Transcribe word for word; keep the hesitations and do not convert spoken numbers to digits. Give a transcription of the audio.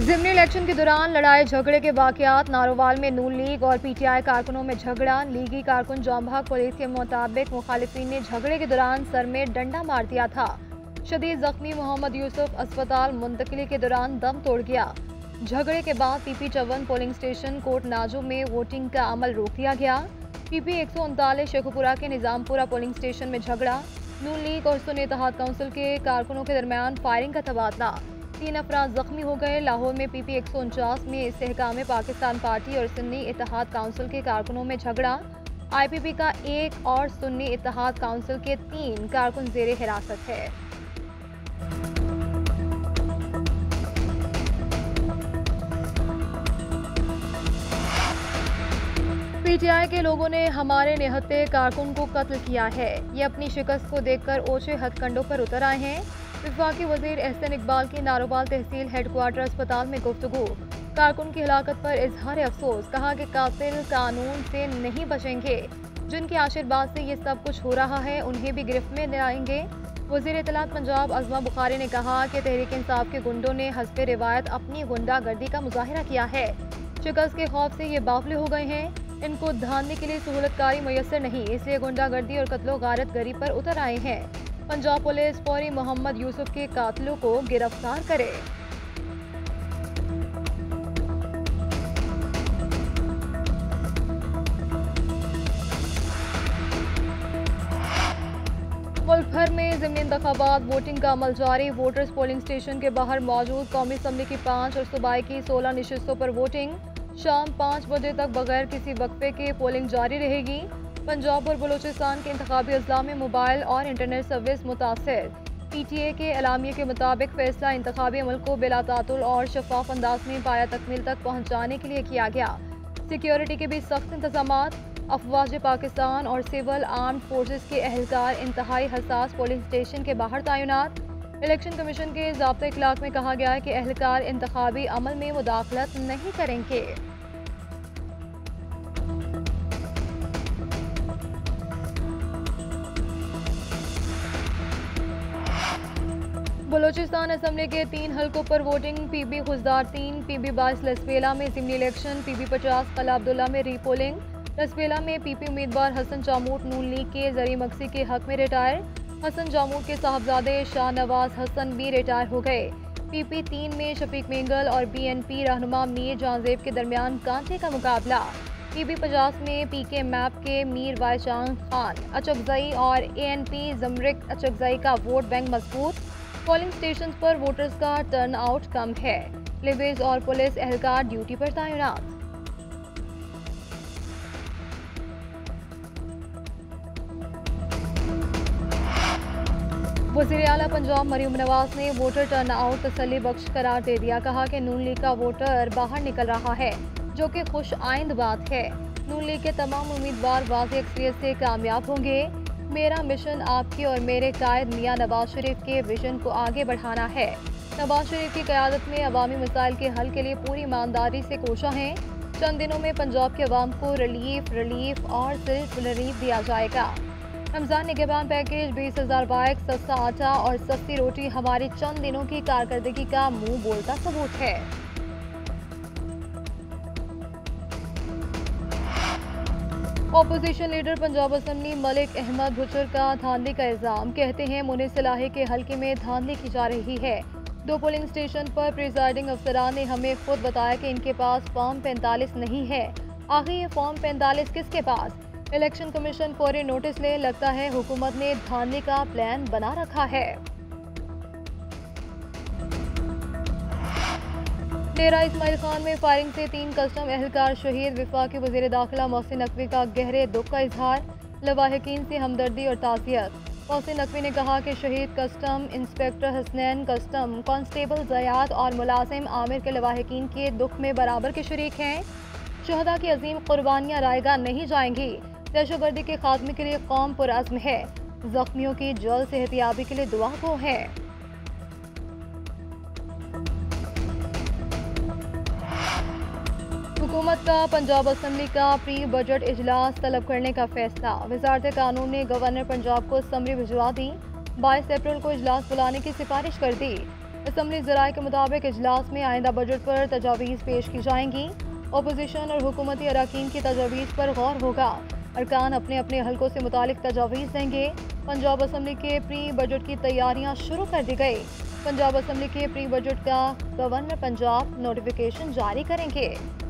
ज़िमनी election के दौरान लड़ाई झगड़े के वाकयात। नारोवाल में नून लीग और पीटीआई कारकुनों में झगड़ा। लीगी कारकुन जौंभाग पुलिस के मुताबिक मुखालिफिन ने झगड़े के दौरान सर में डंडा मार दिया था। शदीद जख्मी मोहम्मद यूसुफ अस्पताल मुंतकिली के दौरान दम तोड़ गया। झगड़े के बाद पीपी चौवन पोलिंग स्टेशन कोट नाजो में वोटिंग का अमल रोक दिया गया। पीपी एक सौ उनतालीस शेखुपुरा के निजामपुरा पोलिंग स्टेशन में झगड़ा। नून लीग और सुन्नी इत्तेहाद काउंसिल के कारकुनों के दरमियान फायरिंग का तबादला। तीन अफराद जख्मी हो गए। लाहौर में पीपी एक सौ उनचास में इस्तेहकाम पाकिस्तान पार्टी और सुन्नी इत्तेहाद काउंसिल के कारकुनों में झगड़ा। आईपीपी का एक और सुन्नी इत्तेहाद काउंसिल के तीन कारकुन जेर हिरासत है। पीटीआई के लोगों ने हमारे निहत्ते कारकुन को कत्ल किया है। ये अपनी शिकस्त को देखकर ओछे हथकंडों पर उतर आए हैं। वफाकी वजीर एहसन इकबाल की नारोवाल तहसील हेडक्वार्टर अस्पताल में गुफ्तगू। कारकुन की हलाकत पर इजहार अफसोस। कहा कि कातिल कानून से नहीं बचेंगे। जिनके आशीर्वाद से ये सब कुछ हो रहा है उन्हें भी गिरफ्त में लाएंगे। वजीर इत्तलात पंजाब अज़मा बुखारी ने कहा कि तहरीक इंसाफ के गुंडों ने हस्बे रिवायत अपनी गुंडागर्दी का मुजाहिरा किया है। शिकस्त के खौफ से ये बावले हो गए हैं। इनको धांधली के लिए सहूलतकारी मैसर नहीं, इसलिए गुंडागर्दी और कत्लो गारत गरी पर उतर आए हैं। पंजाब पुलिस फौरी मोहम्मद यूसुफ के कातिलों को गिरफ्तार करे। मुल्क भर में ज़िमनी इंतखाबात वोटिंग का अमल जारी। वोटर्स पोलिंग स्टेशन के बाहर मौजूद कौमी असम्बली की पाँच और सूबाई की सोलह नशिस्तों पर वोटिंग। शाम पाँच बजे तक बगैर किसी वक्फे के पोलिंग जारी रहेगी। पंजाब और बलूचिस्तान के इंतखाबी अजला में मोबाइल और इंटरनेट सर्विस मुतासर। पीटीए के एलामिया के मुताबिक फैसला इंतखाबी अमल को बिला तातुल और शफाफ अंदाज में पाया तकमील तक पहुँचाने के लिए किया गया। सिक्योरिटी के भी सख्त इंतजाम। अफवाज पाकिस्तान और सिविल आर्म्ड फोर्सेस के एहलकार इंतहाई हसास पोलिंग स्टेशन के बाहर तैनात। इलेक्शन कमीशन के ज़ाब्ता इखलाक में कहा गया है कि एहलकार इंतखाबी अमल में मुदाखलत नहीं करेंगे। बलूचिस्तान असम्बली के तीन हलकों पर वोटिंग। पीबी खुजदार तीन, पीबी बाईस लसपेला में ज़िमनी इलेक्शन, पीबी पचास कला अब्दुल्ला में रीपोलिंग। लसपेला में पीपी उम्मीदवार हसन जामूट नून लीग के जरी मक्सी के हक में रिटायर। हसन जामूट के साहबजादे शाह नवाज हसन भी रिटायर हो गए। पीपी तीन में शफीक मेंगल और बीएनपी रहनुमा मीर जानजेब के दरमियान कांटे का मुकाबला। पीबी पचास में पीके मैप के मीर वाईचांद खान अचकजई और एएनपी जमरिक अचकजई का वोट बैंक मजबूत। पोलिंग स्टेशन पर वोटर्स का टर्न आउट कम है। लिवेज और पुलिस एहलकार ड्यूटी पर तैनात। वज़ीर आला पंजाब मरीम नवाज ने वोटर टर्न आउट तसल्ली बख्श करार दे दिया। कहा कि नून लीग का वोटर बाहर निकल रहा है, जो कि खुश आइंद बात है। नून लीग के तमाम उम्मीदवार वाज़ेह अक्सरियत से कामयाब होंगे। मेरा मिशन आपके और मेरे कायद मियाँ नवाज शरीफ के विजन को आगे बढ़ाना है। नवाज शरीफ की क़यादत में अवामी मसाइल के हल के लिए पूरी ईमानदारी से कोशा हैं। चंद दिनों में पंजाब के अवाम को रिलीफ रिलीफ और सिर्फ रिलीफ दिया जाएगा। रमज़ान निगहबान पैकेज, बीस हज़ार बाइक, सस्ता आटा और सस्ती रोटी हमारी चंद दिनों की कारकर्दगी का मुंह बोलता सबूत है। Opposition leader Punjab assembly Malik Ahmad Bhuchar का धांधली का इल्जाम। कहते हैं मुनीर सलाही के हल्के में धांधली की जा रही है। दो पोलिंग स्टेशन पर प्रिजाइडिंग अफसरान ने हमें खुद बताया कि इनके पास फॉर्म पैंतालीस नहीं है। आखिर ये फॉर्म पैंतालीस किसके पास? इलेक्शन कमीशन फौरी नोटिस ले। लगता है हुकूमत ने धांधली का प्लान बना रखा है। डेरा इस्माइल खान में फायरिंग से तीन कस्टम एहलकार शहीद। वफाकी वज़ीर दाखिला मोहसिन नकवी का गहरे दुख का इजहार। लवाहिकीन से हमदर्दी और ताज़ियत। मोहसिन नकवी ने कहा कि शहीद custom inspector Hasnain, custom constable Ziyad और मुलाजिम आमिर के लवाहिकीन के दुख में बराबर के शरीक हैं। शहदा की अजीम कुर्बानियाँ रायगा नहीं जाएंगी। दहशतगर्दी के खात्मे के लिए कौम पुरअज़्म है। जख्मियों की जल्द सेहतियाबी के लिए दुआ गो है। हुकूमत का पंजाब असम्बली का प्री बजट इजलास तलब करने का फैसला। वजारत कानून ने गवर्नर पंजाब को समरी भिजवा दी। बाईस अप्रैल को इजलास बुलाने की सिफारिश कर दी। असम्बली ज़राए के मुताबिक इजलास में आइंदा बजट पर तजावीज़ पेश की जाएंगी। अपोजिशन और हुकूमती अरकान की तजावीज़ पर गौर होगा। अरकान अपने अपने हलकों से मुतालिक तजावीज़ देंगे। पंजाब असम्बली के प्री बजट की तैयारियां शुरू कर दी गई। पंजाब असम्बली के प्री बजट का गवर्नर पंजाब नोटिफिकेशन जारी करेंगे।